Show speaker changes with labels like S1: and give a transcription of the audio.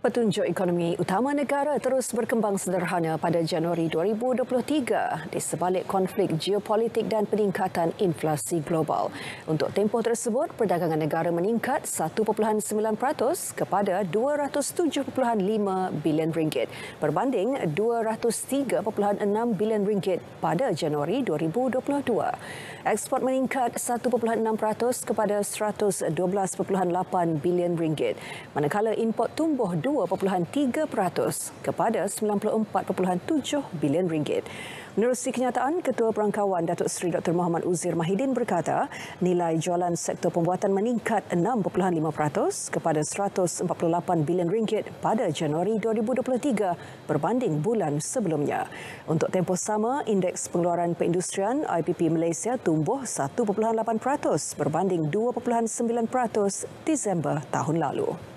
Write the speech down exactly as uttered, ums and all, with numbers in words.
S1: Petunjuk ekonomi utama negara terus berkembang sederhana pada Januari dua ribu dua puluh tiga di sebalik konflik geopolitik dan peningkatan inflasi global. Untuk tempoh tersebut, perdagangan negara meningkat satu perpuluhan sembilan peratus kepada dua ratus tujuh perpuluhan lima bilion ringgit berbanding dua ratus tiga perpuluhan enam bilion ringgit pada Januari dua ribu dua puluh dua. Ekspor meningkat satu perpuluhan enam peratus kepada seratus dua belas perpuluhan lapan bilion ringgit, manakala import tumbuh dua perpuluhan tiga peratus kepada sembilan puluh empat perpuluhan tujuh bilion ringgit. Menerusi kenyataan, Ketua Perangkawan Datuk Seri Doktor Muhammad Uzir Mahidin berkata, nilai jualan sektor pembuatan meningkat enam perpuluhan lima peratus kepada seratus empat puluh lapan bilion ringgit pada Januari dua ribu dua puluh tiga berbanding bulan sebelumnya. Untuk tempoh sama, indeks pengeluaran perindustrian I P P Malaysia tumbuh satu perpuluhan lapan peratus berbanding dua perpuluhan sembilan peratus Disember tahun lalu.